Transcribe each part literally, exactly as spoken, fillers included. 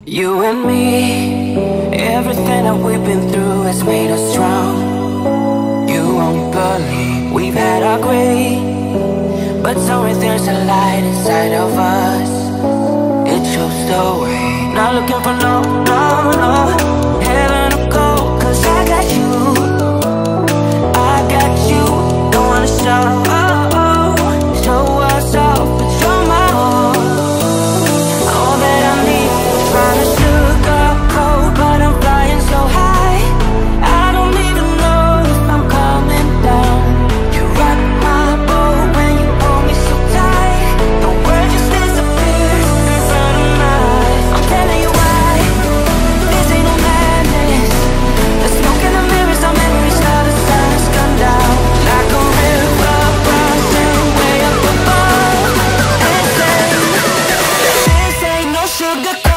You and me, everything that we've been through has made us strong. You won't believe we've had our gray, but somewhere there's a light inside of us. It shows the way. Not looking for no, no, no heaven or gold, cause I got you, I got you. Don't wanna show, oh, oh, show us off, but you're my all, all that I need. Trying to sugarcoat, but I'm flying so high, I don't even know if I'm coming down. You rock my boat when you hold me so tight, the world just disappears in front of my eyes. I'm telling you why, this ain't no madness. The smoke and the mirrors are memories now the sun has gone down. Like a river rising way up above. This ain't, this ain't no sugarcoat.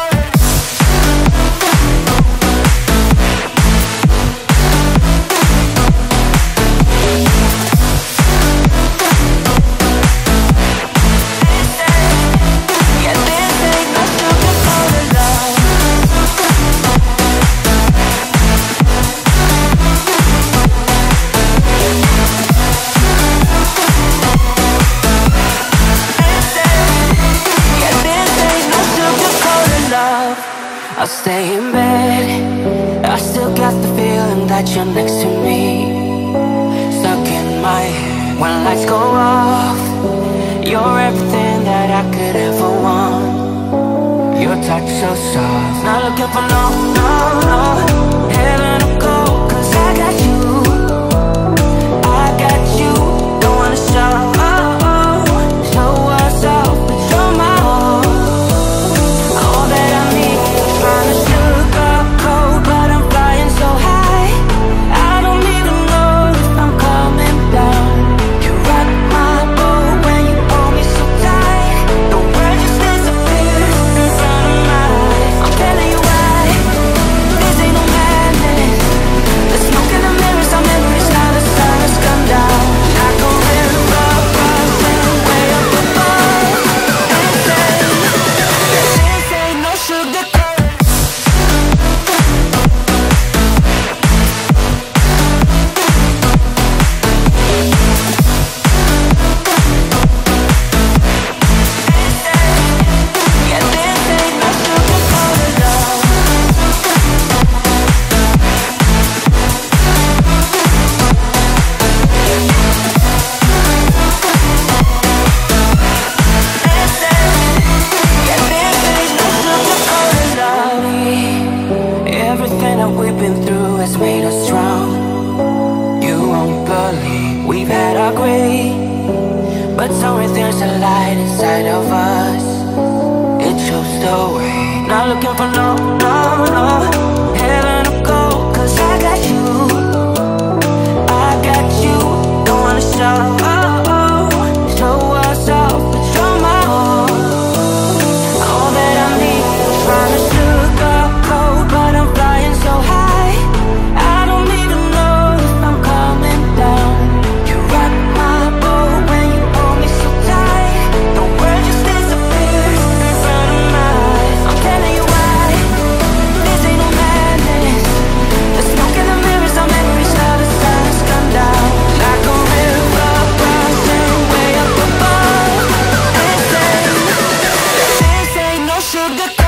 I'll stay in bed, I still got the feeling that you're next to me, stuck in my head. When lights go off, you're everything that I could ever want. Your touch so soft, not looking for no, no, no heaven or gold, cause I got you, I got you. Don't wanna show, oh, oh, show us off, but you're my all, all that I need. Trying to sugarcoat, but I'm flying so high, I don't even know if I'm coming down. You rock my boat when you hold me so tight, the world just disappears in front of my eyes. I'm telling you why, this ain't no madness. The smoke and the mirrors are memories now the sun has come down. Like a river rising way up above. This ain't, this ain't no sugarcoat. Everything that we've been through has made us strong. You won't believe we've had our gray, but somewhere there's a light inside of us. It shows the way. Not looking for no, no, no heaven or gold, cause I got you, I got you. Don't wanna show, oh, oh, show us off, but you're my all, all that I need. Trying to sugarcoat, but I'm flying so high, I don't even know if I'm coming down. You rock my boat when you hold me so tight, the world just disappears in front of my eyes. I'm telling you why, this ain't no madness. The smoke and the mirrors are memories now the sun has come down. Like a river rising way up above. This ain't, this ain't no sugarcoat.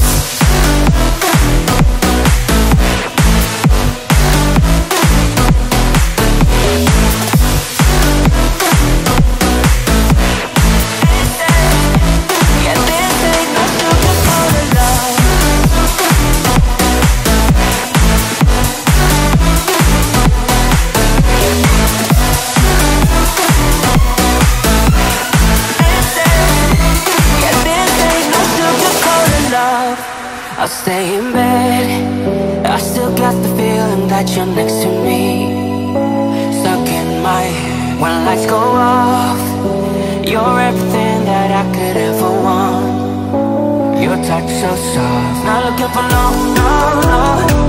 I'll stay in bed, I still got the feeling that you're next to me, stuck in my head. When lights go off, you're everything that I could ever want. Your touch so soft, not looking for no, no, no